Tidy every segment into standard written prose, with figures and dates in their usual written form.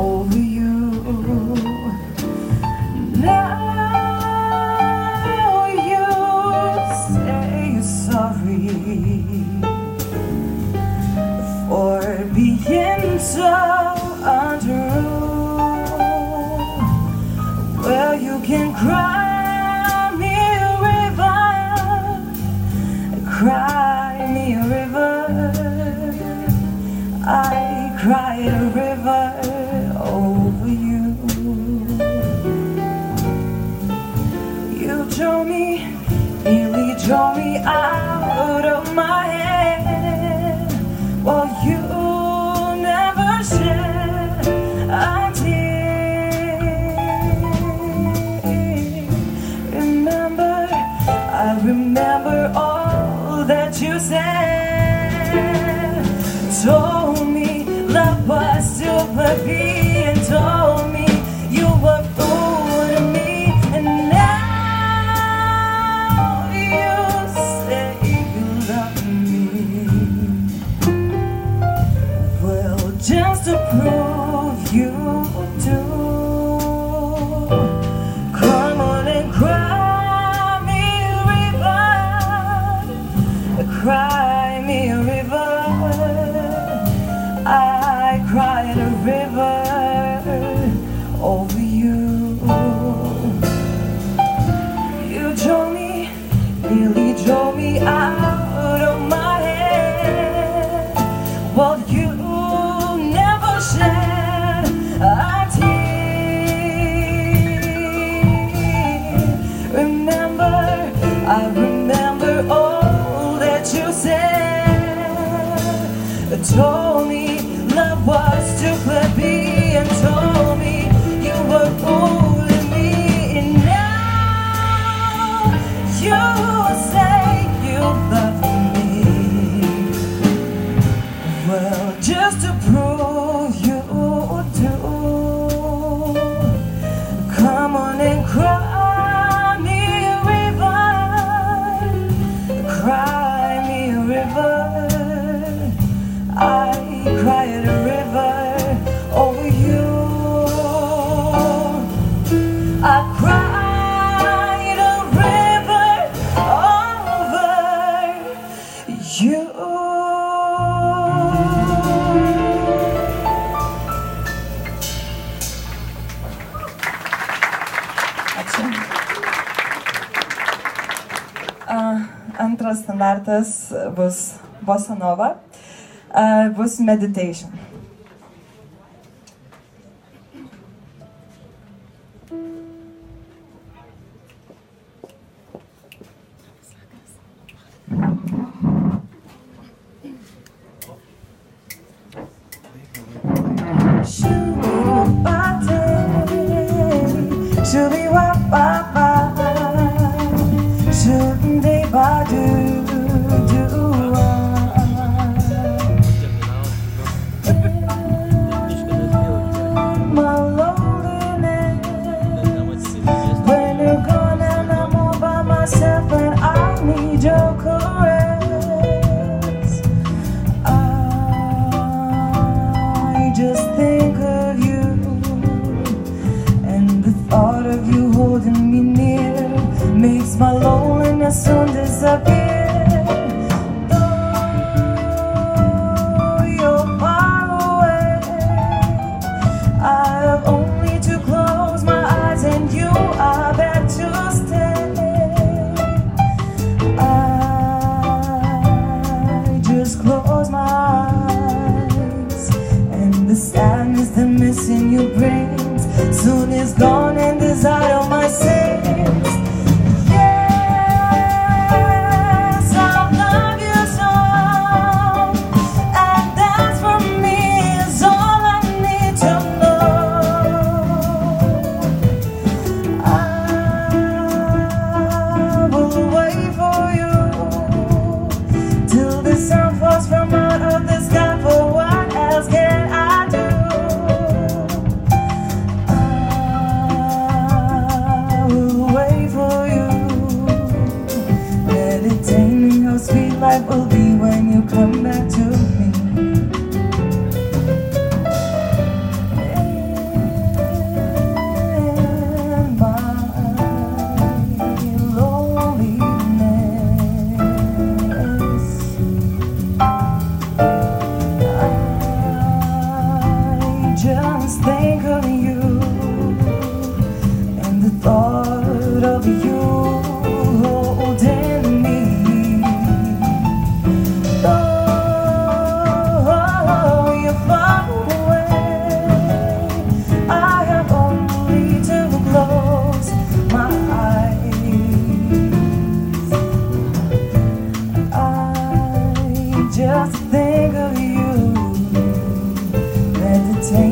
over you. Now you say sorry for being so untrue. Well, you can cry me a river, cry me a river. I cried a river over you. You drove me, nearly drove me out of my head. Well, you never shed a tear. Remember, I remember all that you said. Told me love was still fluffy, and told me you were fooling me. And now you say you love me. Well, just to prove you do, come on and cry me a river, cry me a river. I cried a river over you. You drove me, nearly drove me out of my head. Well, you never shed a tear. Remember, I remember all that you said. Told me love was too flippy, and told me you were fooling me. And now you say you love me. Well, just to prove you do, come on and cry me a river, cry me a river. I cried a river over you. I cried a river over you. Antras standartas bus bossa nova. Bus meditation. My loneliness soon disappear. Though you're far away, I have only to close my eyes, and you are there to stay. I just close my eyes, and the sadness that missing you brings soon is gone, and desire all my sins. Wait for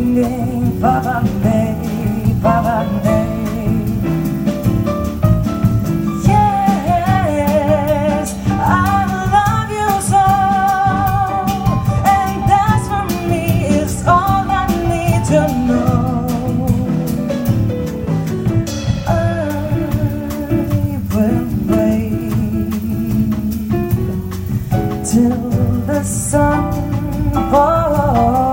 ding, ba ba day, ba ba day. Yes, I love you so, and that's for me is all I need to know. I will wait till the sun falls.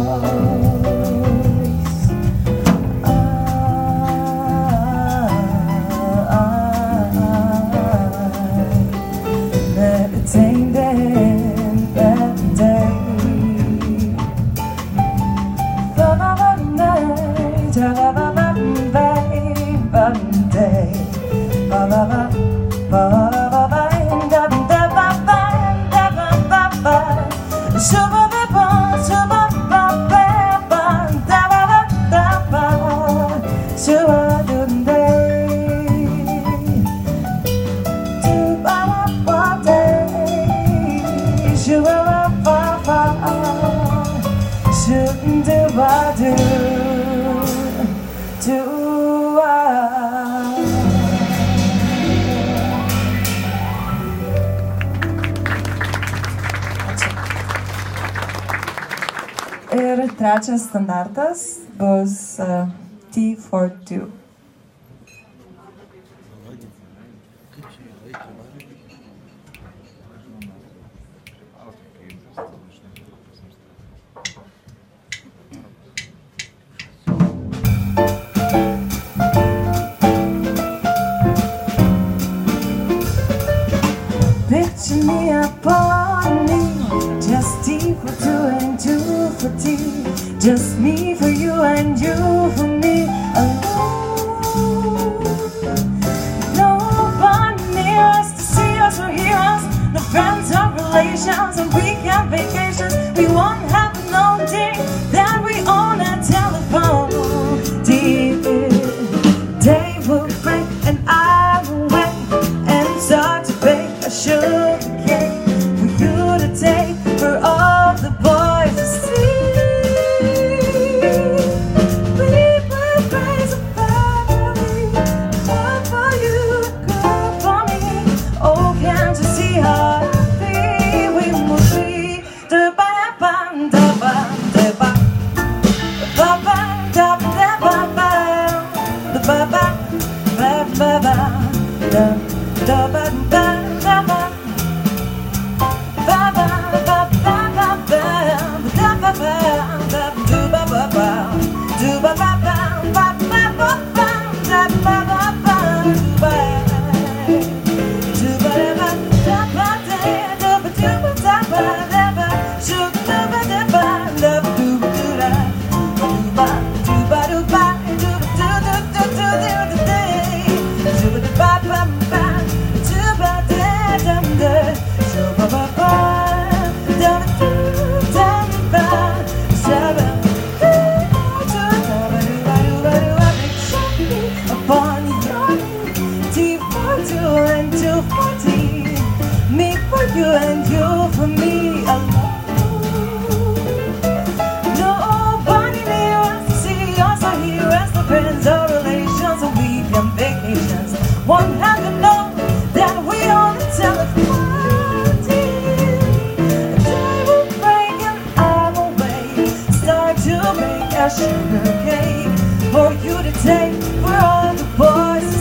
Ir trečias standartas bus T for 2. Picture me upon me, just T for 2 and 2 for T, just me for you and you for me alone. Nobody near us to see us or hear us, no friends or relations, and weekend vacations. We won't have no day that we own a telephone. Day will break and I will wait and start to bake a sugar cake for you to take for all the boys to see. We will raise a family, one for you, good for me. Oh, can't you see how happy we will be? Da ba ba da ba da ba ba ba da ba ba da ba ba ba ba ba da da ba da da ba. You and you for me alone. Nobody near us to see us or hear us, no friends or relations or weekend vacations. Won't have to know that we on the telephone. Day will break and I will wait, start to make a sugar cake for you to take for all the boys.